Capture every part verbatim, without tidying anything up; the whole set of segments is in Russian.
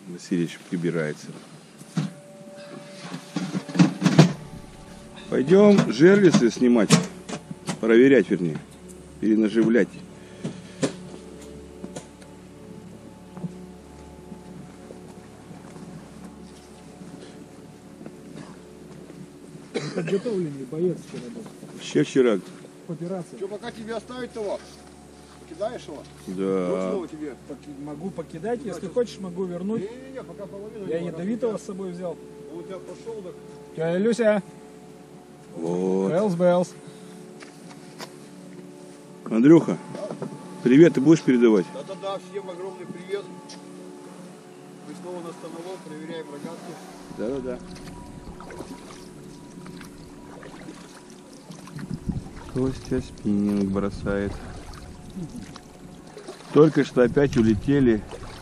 Васильевич прибирается. Пойдем жерлицы снимать, проверять, вернее, перенаживлять. Подготовленный боец вчера был. Еще вчера. Операция. Что, пока тебе оставить его? Покидаешь его? Да. Вот тебе. Поки- Могу покидать, если хочешь, могу вернуть. Не-не-не, пока половину. Я его ядовитого раз с собой взял. Он у тебя пошел, так. Тетя Люся. Вот. Белс, Белс. Андрюха, привет, ты будешь передавать? Да-да-да, всем огромный привет. Мы снова на становок, проверяем рогатки. Да-да-да. Костя спиннинг бросает. Только что опять улетели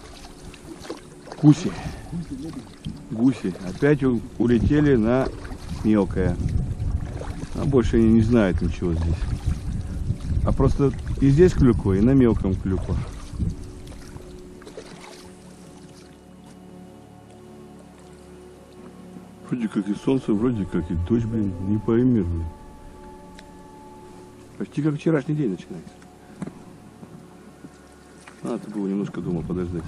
гуси. Гуси. Опять у- улетели на мелкое. А больше они не знают ничего здесь. А просто и здесь клюква, и на мелком клюква. Вроде как и солнце, вроде как и дождь, блин, не пойми, блин. Почти как вчерашний день начинается. Надо было немножко дома подождать.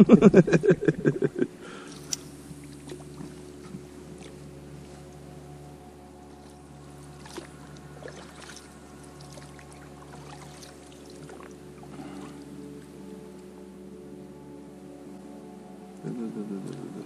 Да-да-да-да-да-да.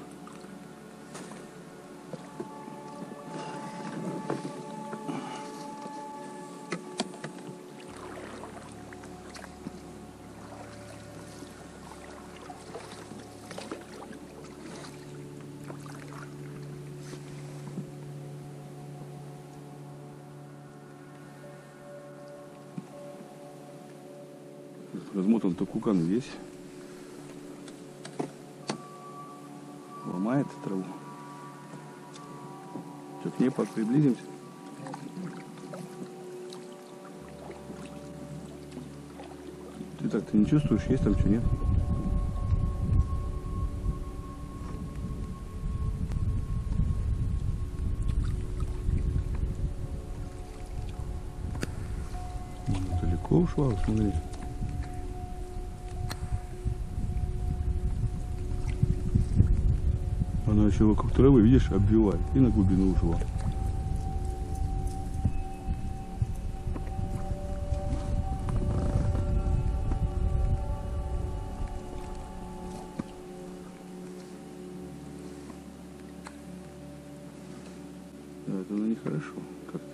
Размотан-то кукан весь. Ломает траву. Что, к ней приблизимся? Ты так-то не чувствуешь, есть там что, нет? Она далеко ушла, смотри. Она еще вокруг травы, видишь, обвивает и на глубину ушла. Да, это ну, нехорошо как-то.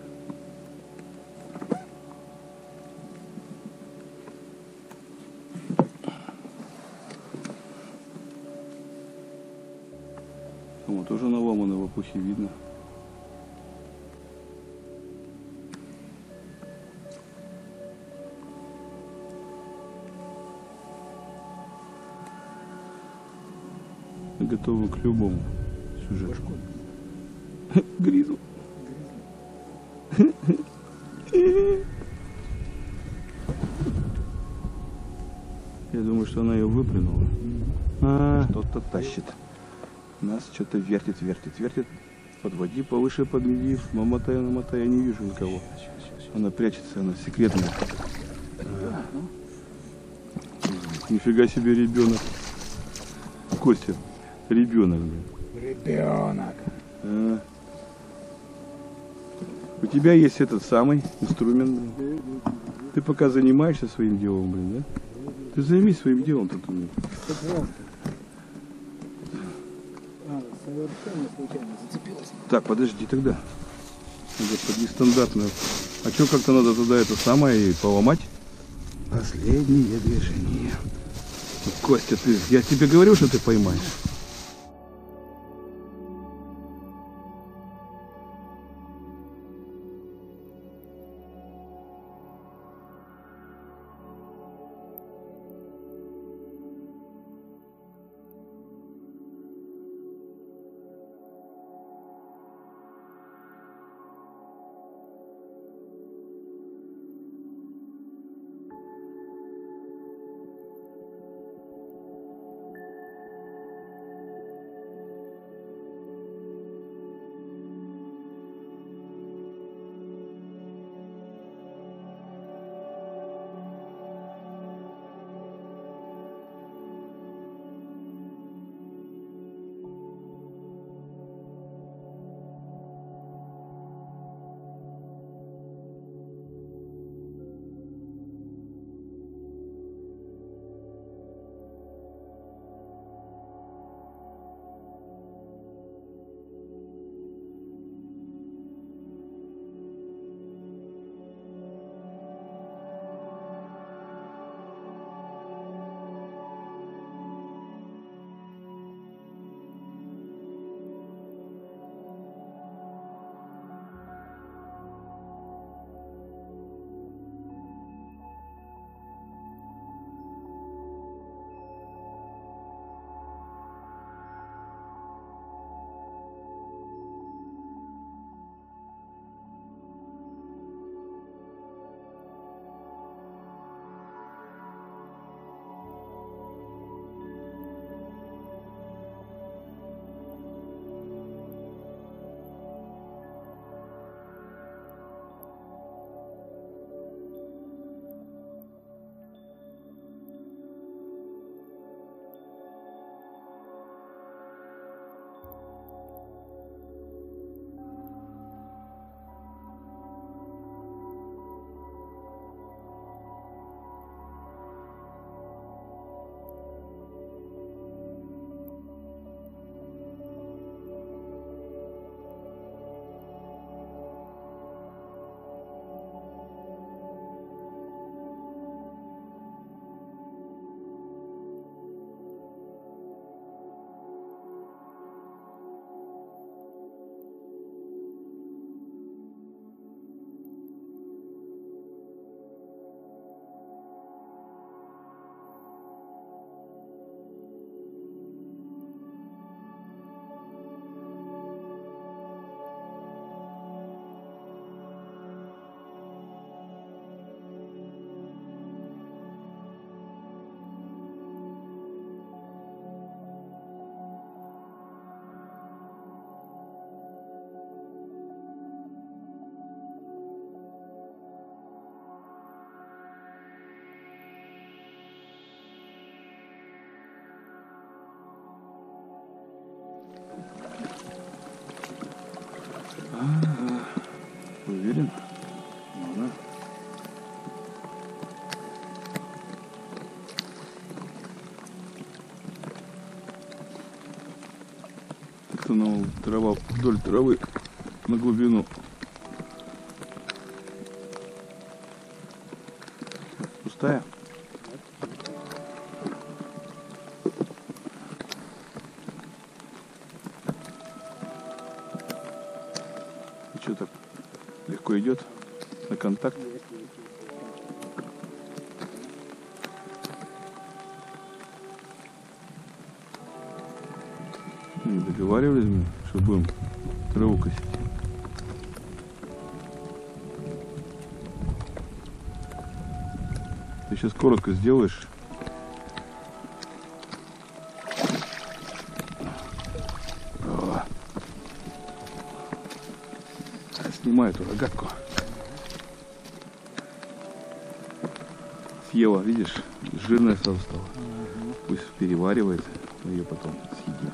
Вот тоже наломано в опухе видно. Готовы к любому сюжету. Гризу. Я думаю, что она ее выплюнула. А, кто-то тащит. Нас что-то вертит, вертит, вертит. Подводи повыше, подведи. Момотай, намотай, я не вижу никого. Она прячется, она секретная. А. Нифига себе ребенок. Костя, ребенок. Ребенок. А. У тебя есть этот самый инструмент. Ты пока занимаешься своим делом, блин, да? Ты займись своим делом тут у меня. А, совершенно случайно зацепилась. Так, подожди тогда. Надо под нестандартную. А что, как-то надо туда это самое и поломать? Последнее движение. Костя, ты, я тебе говорил, что ты поймаешь. Ага. Уверен? Ладно. Как-то ну, трава вдоль травы на глубину. Пустая? И что так легко идет на контакт? Не договаривались мы, что будем траву косить. Ты сейчас коротко сделаешь. О. Снимаю эту рогатку. Съела, видишь, жирная сразу стала. Пусть переваривает, мы ее потом съедим.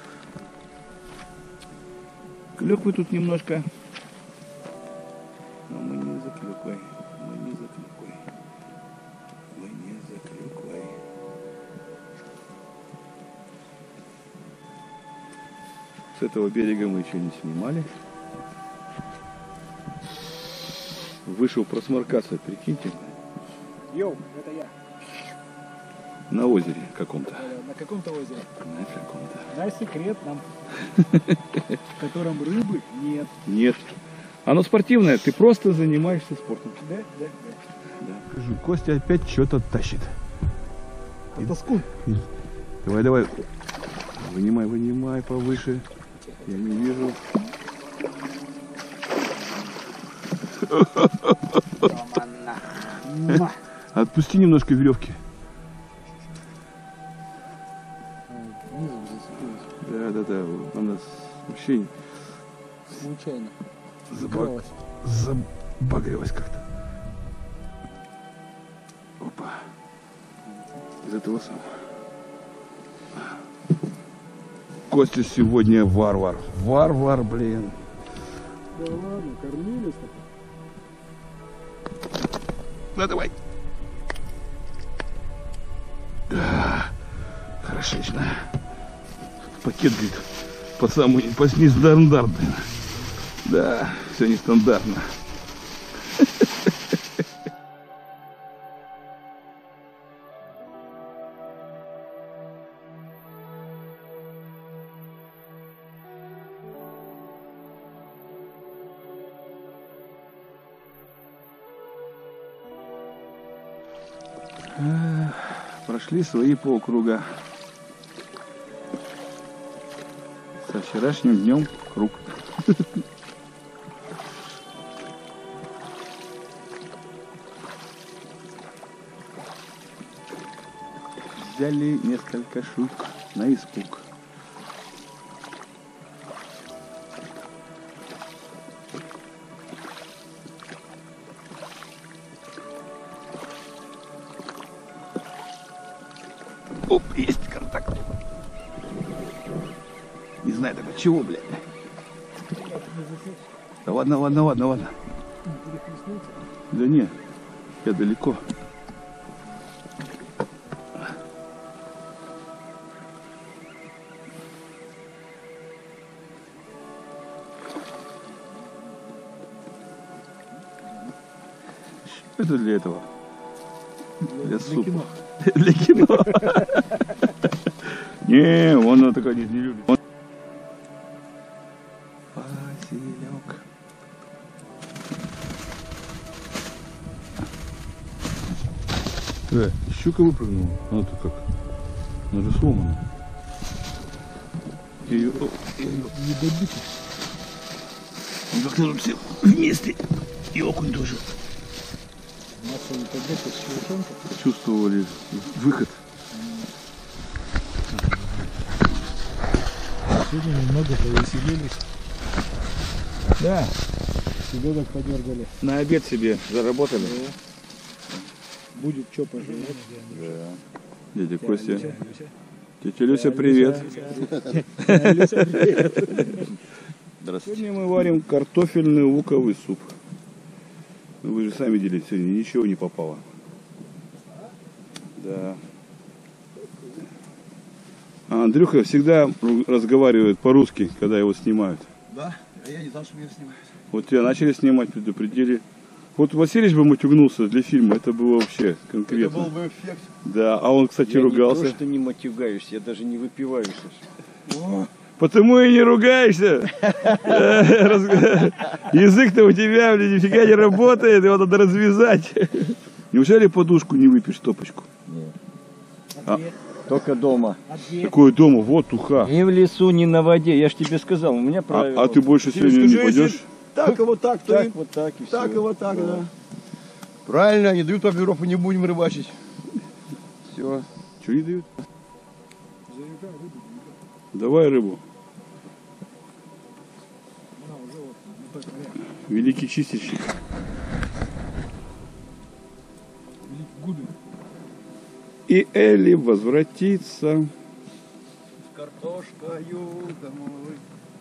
Клёквы тут немножко. Но мы не за клёквой. Мы не за клёквой. Мы не за клёквой. С этого берега мы еще не снимали. Вышел просморкаться, прикиньте. Йоу, это я. На озере каком-то. Э, На каком-то озере. На каком-то. На секретном. В котором рыбы нет. Нет. Оно спортивное, ты просто занимаешься спортом. Да, да, Да. Костя опять что-то тащит. да. Тоскун. Давай, давай. Вынимай, вынимай повыше. Я не вижу. Отпусти немножко веревки. Низом зацепилась. Да, да, да. Она вообще Случайно. забаг... забагрилась как-то. Опа. Из этого самого. Костя сегодня варвар. Варвар, блин. Да ладно, кормились-то. Ну давай. Да, хорошечно. Пакет, говорит, по самому, по нестандартно. Да, все нестандартно. Прошли свои полкруга. Со вчерашним днем круг. Взяли несколько штук на испуг. Оп, есть контакт. Не знаю так от чего, блядь. Да ладно, ладно, ладно, ладно. Да не, я далеко. Это для этого. Для супа. Для кино. Не, он такой не любит. Василек. Э, щука выпрыгнула. Она-то как? Она же сломана. Я ее... Не добита. Он как-то тут все вместе. И окунь тоже. Масло не победа с чувашонка. Чувствовали выход. Сегодня немного повеселились. Да. Себе так подергали. На обед себе заработали. Будет что пожелать. Да. Дядя Костя. Люся, Люся. Тетя Люся, привет. Люся, привет. Здравствуйте. Сегодня мы варим картофельный луковый суп. Вы же сами видели, сегодня ничего не попало. Да. А Андрюха всегда разговаривает по-русски, когда его снимают. Да, а я не знал, что меня снимают. Вот тебя начали снимать, предупредили. Вот Васильевич бы матюгнулся для фильма, это было вообще конкретно. Это был бы эффект. Да, а он, кстати, Я ругался. не то, что не матюгаюсь, я даже не выпиваю. Саша. Потому и не ругаешься. Язык-то у тебя, блин, нифига не работает, его надо развязать. Неужели подушку не выпьешь, топочку? А, только дома. Какое дома? Вот уха. Ни в лесу, ни на воде. Я ж тебе сказал, у меня правило. А, а ты больше сегодня не пойдешь? Так и вот так, то Так, и вот так и так и все. вот так, да. Правильно, не дают папиров, и не будем рыбачить. Все. Что не дают? Давай рыбу. Великий чистильщик. И Элли возвратится. С картошкою домой.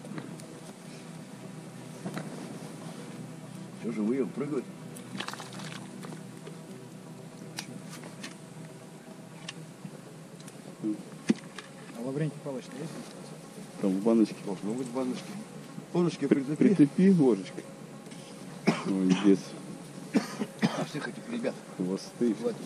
Что же вы прыгают? А Лаврентий Павлович есть? Там в баночке. Должно быть баночки. Ложечки При- прицепи. Прицепи ложечкой. Молодец. А всех этих ребят. Хвосты. Хватит.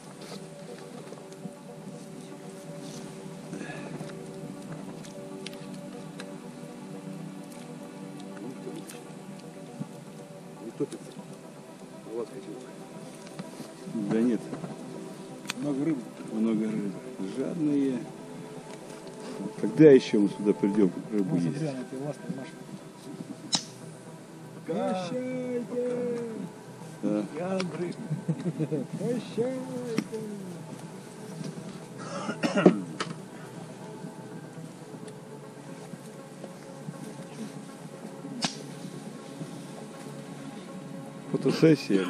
Не топится. У вас хотел. Да нет, Много рыбы. много рыбы. Жадные. Когда еще мы сюда придем рыбу есть? Смотри, она этой ластой машет. Прощайте. Да. Я Андрей. Прощайте. Фотосессия.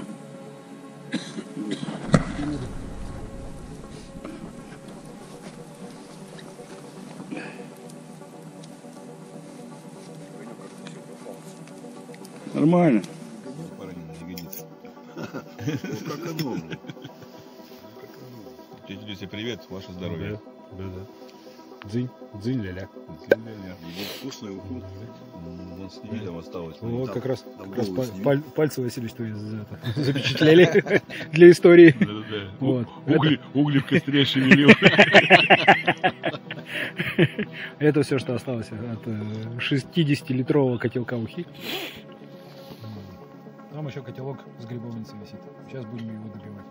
Нормально. Как оно? Тетя Люся, привет, ваше здоровье. Да, да. Дзынь, дзынь ля-ля. Его вкусное уху. Вон сними, там осталось. Вот Там- как раз, там как раз голову паль- сними. паль- пальцы Васильевич твои за- это, запечатлели для истории. Да-да-да. Вот. Угли, угли в костре шевелил. Это все, что осталось от шестидесятилитрового котелка ухи. Там еще котелок с грибовницей висит. Сейчас будем его добивать.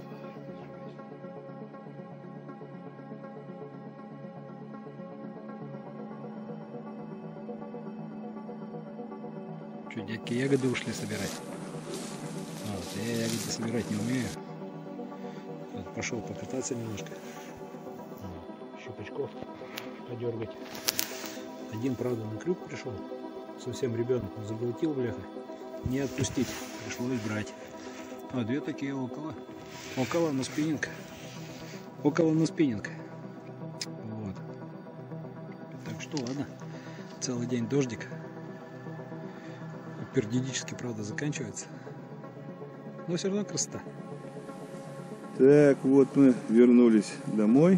Что, дядьки ягоды ушли собирать? Вот, я ягоды собирать не умею. Вот, пошел попытаться немножко. Вот, щупачков подергать. Один, правда, на крюк пришел. Совсем ребенок заглотил, бляха. Не отпустить. Пришлось брать. А две такие около. Около на спиннинг. Около на спиннинг. Вот. Так что ладно. Целый день дождик. Периодически, правда, заканчивается. Но все равно красота. Так, вот мы вернулись домой.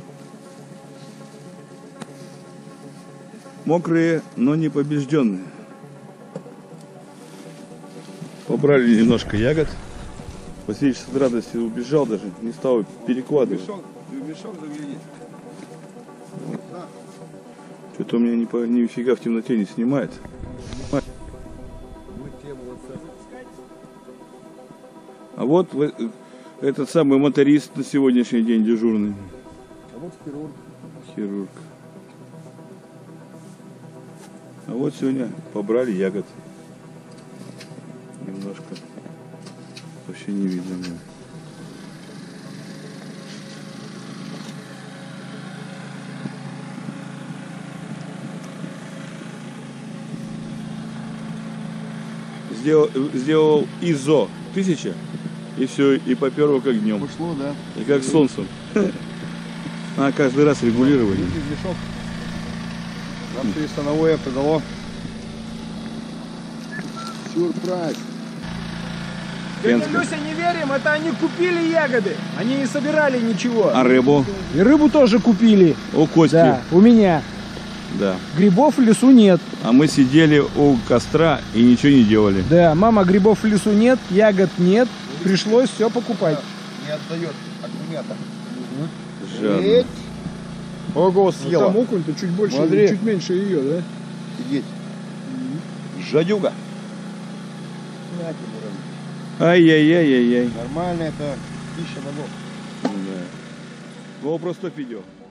Мокрые, но не побежденные. Побрали немножко ягод. Васильевич с радостью убежал даже, не стал перекладывать. Мешок, мешок загляни. Что-то у меня ни по- нифига в темноте не снимает. Мы те молодцы. А вот в- этот самый моторист на сегодняшний день дежурный. А вот хирург. Хирург. А вот сегодня побрали ягод. Немножко. Вообще не видно меня. Сделал, сделал ИЗО тысяча и все, и поперло как днем. Пошло, да? И как солнцем. А каждый раз регулирование. Видите, мешок. Нам перестановое подало. Сюрприз. Дядя Пензка. Люся, не верим, это они купили ягоды. Они не собирали ничего. А рыбу? И рыбу тоже купили. У Кости. Да, у меня. Да. Грибов в лесу нет. А мы сидели у костра и ничего не делали. Да, мама, грибов в лесу нет, ягод нет. Пришлось все покупать. Не отдает аккумулятор. Жадно. Ого, съела. Там окунь-то чуть больше, Смотри. чуть меньше ее, да? Сидеть. Жадюга. На тебе, Ром. Ай-яй-яй-яй-яй. Нормально, это пища богов. Да. GoPro стоп видео.